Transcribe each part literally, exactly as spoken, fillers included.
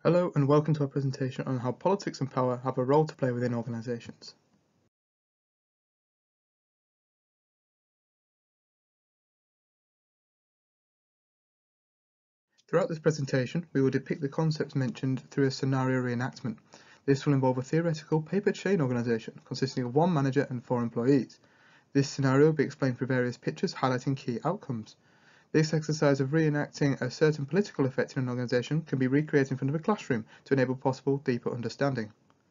Hello and welcome to our presentation on how politics and power have a role to play within organisations. Throughout this presentation, we will depict the concepts mentioned through a scenario reenactment. This will involve a theoretical paper chain organisation consisting of one manager and four employees. This scenario will be explained through various pictures highlighting key outcomes. This exercise of reenacting a certain political effect in an organisation can be recreated in front of a classroom to enable possible deeper understanding.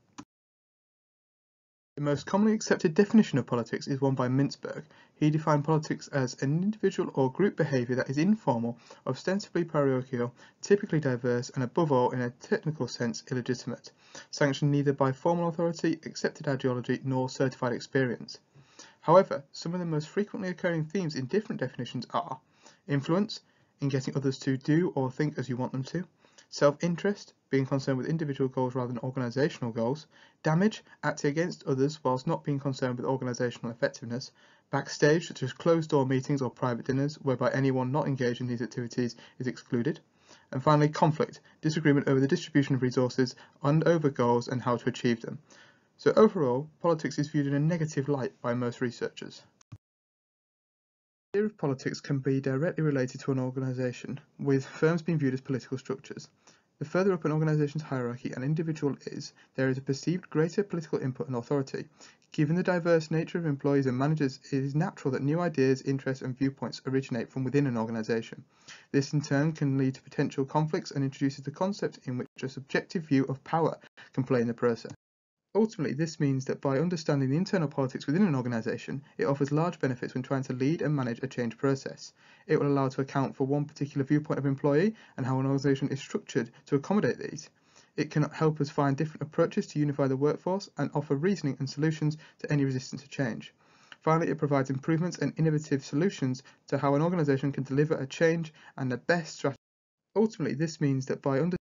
The most commonly accepted definition of politics is one by Mintzberg. He defined politics as an individual or group behaviour that is informal, ostensibly parochial, typically diverse, and above all, in a technical sense, illegitimate, sanctioned neither by formal authority, accepted ideology, nor certified experience. However, some of the most frequently occurring themes in different definitions are influence, in getting others to do or think as you want them to; self-interest, being concerned with individual goals rather than organisational goals; damage, acting against others whilst not being concerned with organisational effectiveness; backstage, such as closed-door meetings or private dinners, whereby anyone not engaged in these activities is excluded; and finally, conflict, disagreement over the distribution of resources and over goals and how to achieve them. So overall, politics is viewed in a negative light by most researchers. The idea of politics can be directly related to an organisation, with firms being viewed as political structures. The further up an organisation's hierarchy an individual is, there is a perceived greater political input and authority. Given the diverse nature of employees and managers, it is natural that new ideas, interests and viewpoints originate from within an organisation. This in turn can lead to potential conflicts and introduces the concept in which a subjective view of power can play in the process. Ultimately, this means that by understanding the internal politics within an organisation, it offers large benefits when trying to lead and manage a change process. It will allow to account for one particular viewpoint of employee and how an organisation is structured to accommodate these. It can help us find different approaches to unify the workforce and offer reasoning and solutions to any resistance to change. Finally, it provides improvements and innovative solutions to how an organisation can deliver a change and the best strategy. Ultimately, this means that by understanding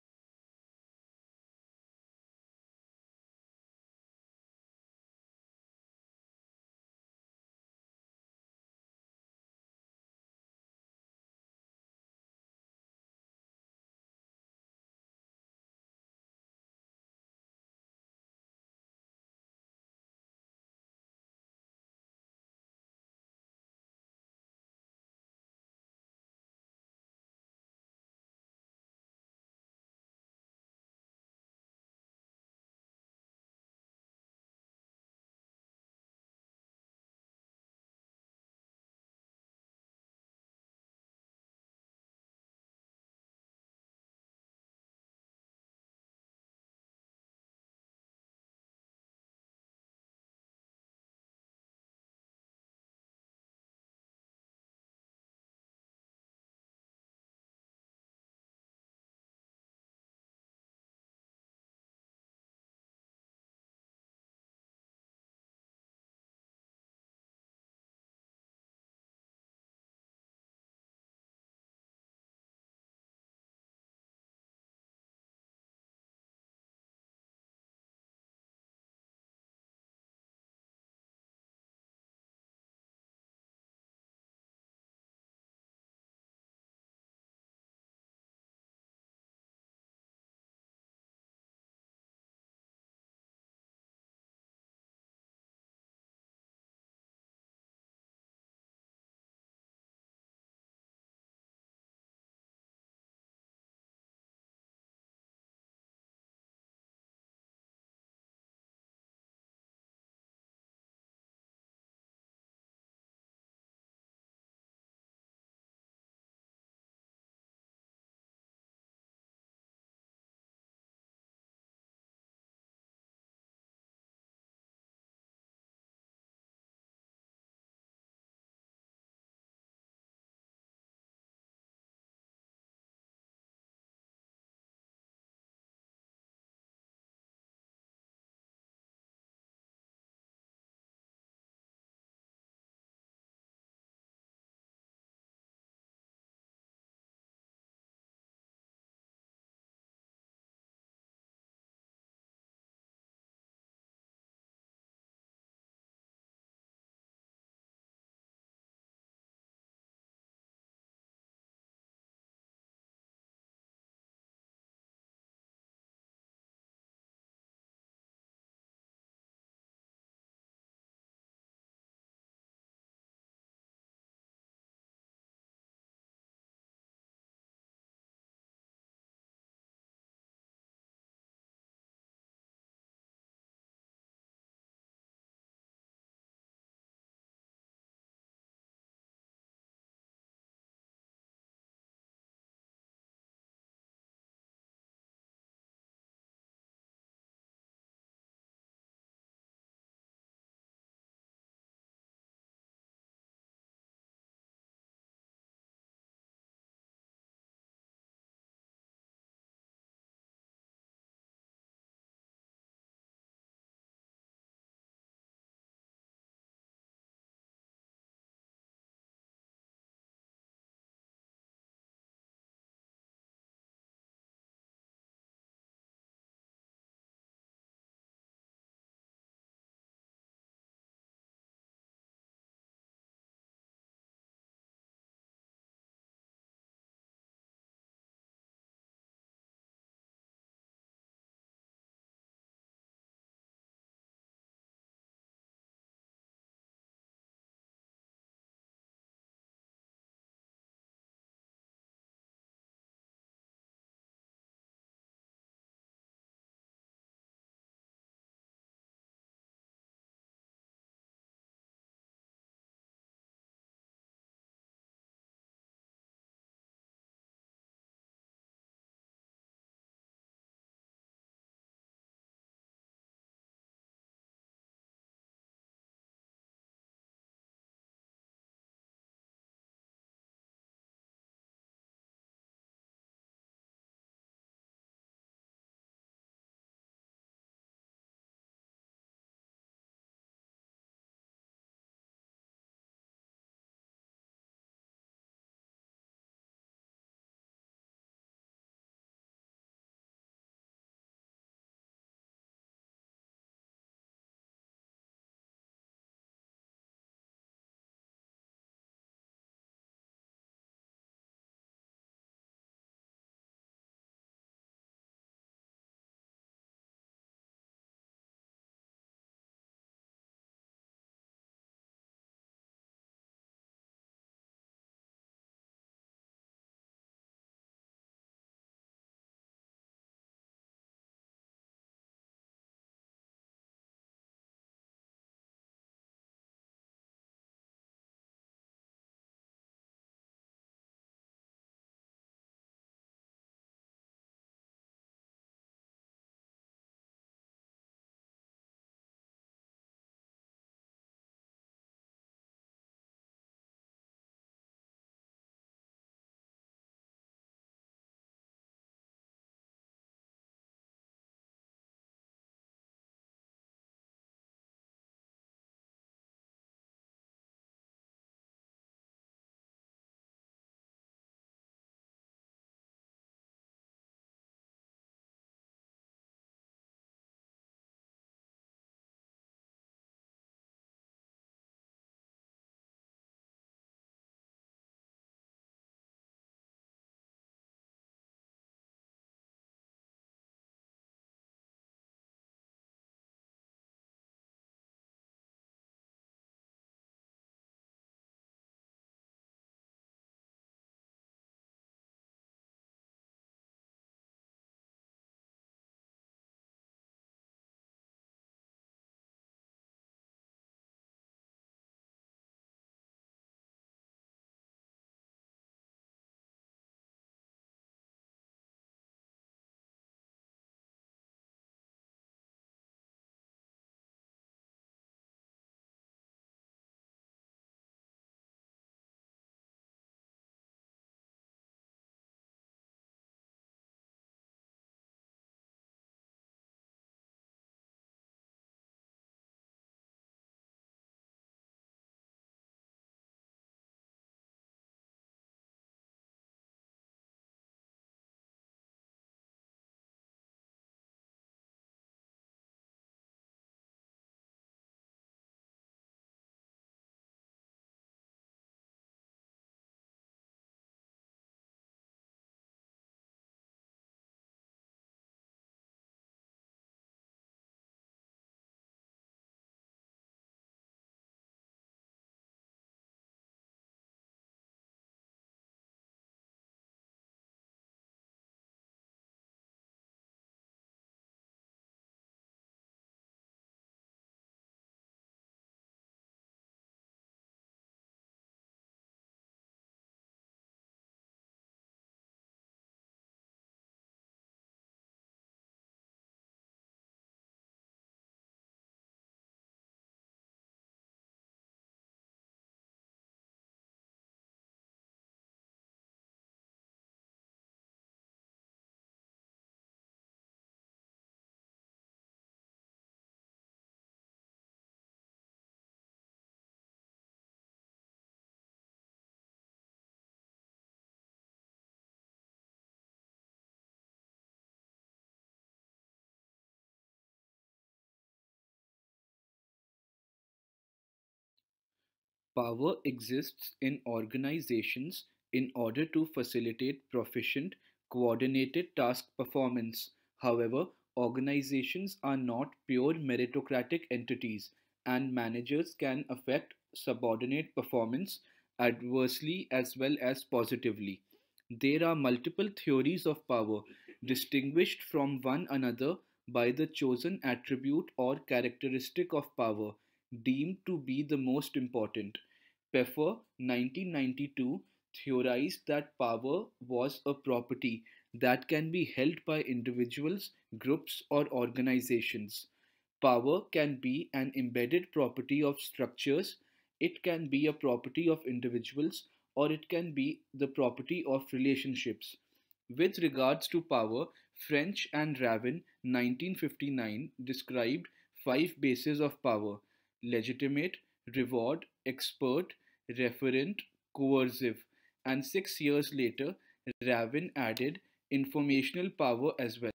Power exists in organizations in order to facilitate proficient, coordinated task performance. However, organizations are not pure meritocratic entities, and managers can affect subordinate performance adversely as well as positively. There are multiple theories of power, distinguished from one another by the chosen attribute or characteristic of power deemed to be the most important. Pfeffer, nineteen ninety-two, theorized that power was a property that can be held by individuals, groups, or organizations. Power can be an embedded property of structures, it can be a property of individuals, or it can be the property of relationships. With regards to power, French and Raven, nineteen fifty-nine, described five bases of power: legitimate, reward, expert, referent, coercive, and six years later, Raven added informational power as well.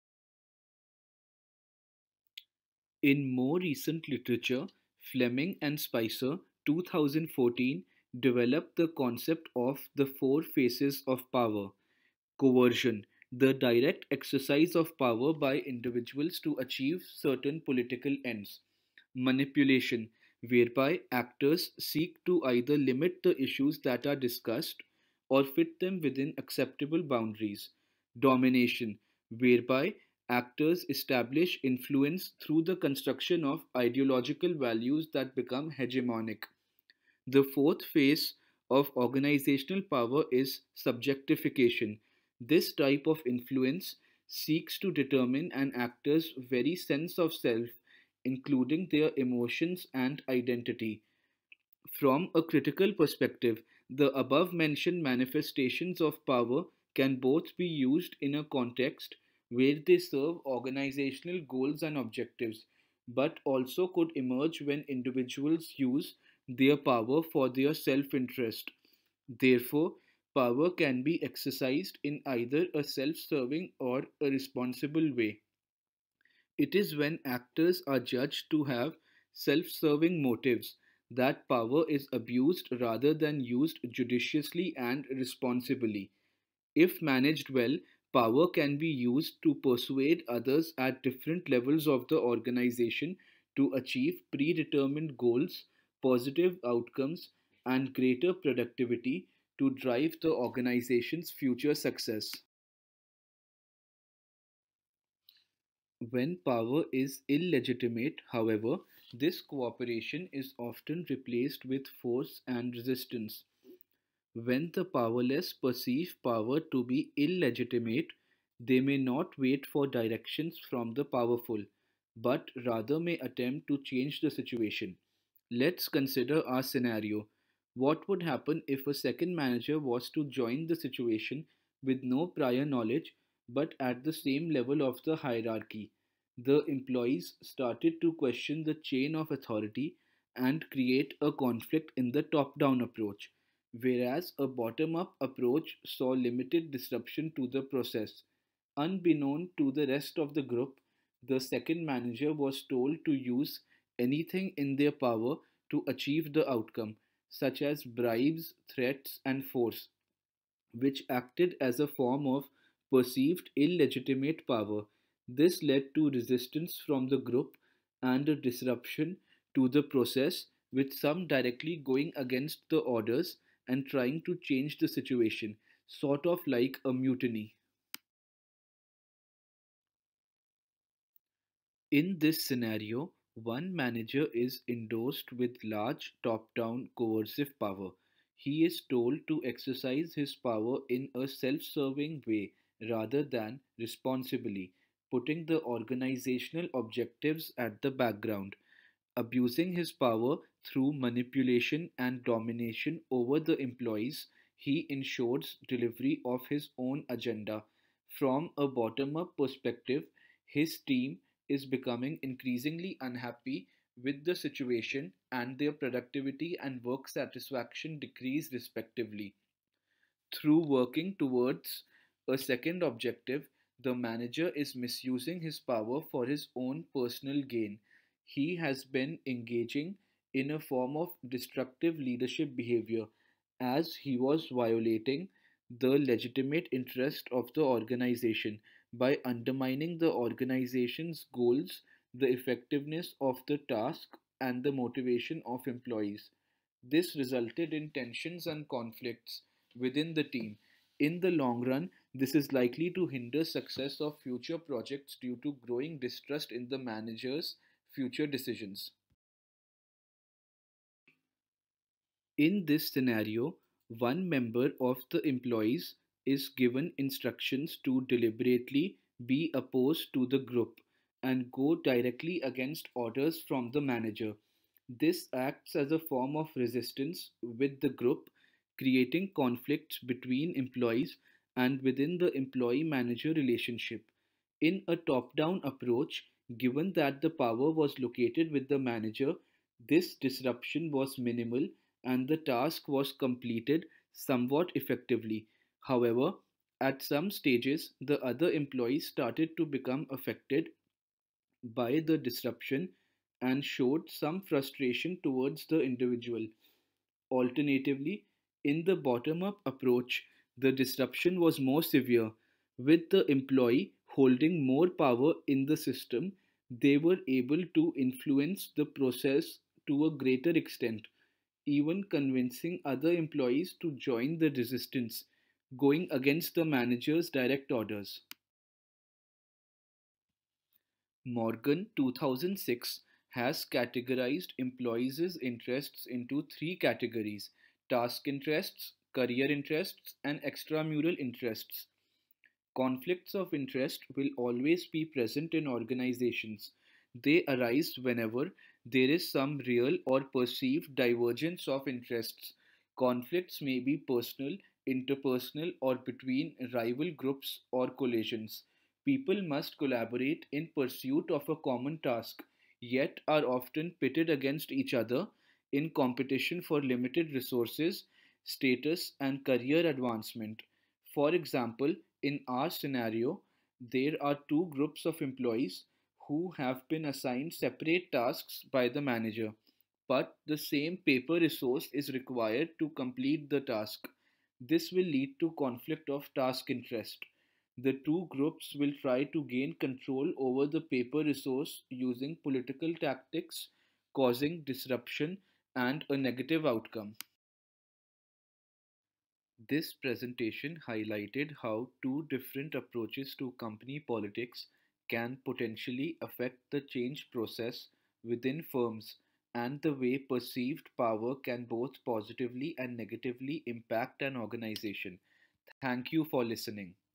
In more recent literature, Fleming and Spicer, two thousand fourteen, developed the concept of the four faces of power: coercion, the direct exercise of power by individuals to achieve certain political ends; manipulation, whereby actors seek to either limit the issues that are discussed or fit them within acceptable boundaries; domination, whereby actors establish influence through the construction of ideological values that become hegemonic. The fourth phase of organizational power is subjectification. This type of influence seeks to determine an actor's very sense of self, including their emotions and identity. From a critical perspective, the above mentioned manifestations of power can both be used in a context where they serve organizational goals and objectives, but also could emerge when individuals use their power for their self interest. Therefore, power can be exercised in either a self serving or a responsible way. It is when actors are judged to have self serving motives that power is abused rather than used judiciously and responsibly. If managed well, power can be used to persuade others at different levels of the organization to achieve predetermined goals, positive outcomes, and greater productivity to drive the organization's future success. When power is illegitimate, however, this cooperation is often replaced with force and resistance. When the powerless perceive power to be illegitimate, they may not wait for directions from the powerful, but rather may attempt to change the situation. Let's consider our scenario. What would happen if a second manager was to join the situation with no prior knowledge but at the same level of the hierarchy? The employees started to question the chain of authority and create a conflict in the top down approach, whereas a bottom up approach saw limited disruption to the process. Unbeknown to the rest of the group, the second manager was told to use anything in their power to achieve the outcome, such as bribes, threats, and force, which acted as a form of perceived illegitimate power. This led to resistance from the group and a disruption to the process, with some directly going against the orders and trying to change the situation, sort of like a mutiny. In this scenario, one manager is endorsed with large top down coercive power. He is told to exercise his power in a self serving way rather than responsibly, putting the organizational objectives at the background. Abusing his power through manipulation and domination over the employees, he ensures delivery of his own agenda. From a bottom up perspective, his team is becoming increasingly unhappy with the situation, and their productivity and work satisfaction decrease respectively. Through working towards a second objective, the manager is misusing his power for his own personal gain. He has been engaging in a form of destructive leadership behavior, as he was violating the legitimate interest of the organization by undermining the organization's goals, the effectiveness of the task, and the motivation of employees. This resulted in tensions and conflicts within the team. In the long run, this is likely to hinder success of future projects due to growing distrust in the manager's future decisions. In this scenario, one member of the employees is given instructions to deliberately be opposed to the group and go directly against orders from the manager. This acts as a form of resistance with the group, creating conflicts between employees and within the employee manager relationship. In a top down approach, given that the power was located with the manager, this disruption was minimal and the task was completed somewhat effectively. However, at some stages, the other employees started to become affected by the disruption and showed some frustration towards the individual. Alternatively, in the bottom up approach, the disruption was more severe. With the employee holding more power in the system, they were able to influence the process to a greater extent, even convincing other employees to join the resistance, going against the manager's direct orders. Morgan two thousand six has categorized employees' interests into three categories: task interests, career interests, and extramural interests. Conflicts of interest will always be present in organizations. They arise whenever there is some real or perceived divergence of interests. Conflicts may be personal, interpersonal, or between rival groups or coalitions. People must collaborate in pursuit of a common task, yet are often pitted against each other in competition for limited resources, status, and career advancement. For example, in our scenario, there are two groups of employees who have been assigned separate tasks by the manager, but the same paper resource is required to complete the task. This will lead to conflict of task interest. The two groups will try to gain control over the paper resource using political tactics, causing disruption and a negative outcome. This presentation highlighted how two different approaches to company politics can potentially affect the change process within firms and the way perceived power can both positively and negatively impact an organization. Thank you for listening.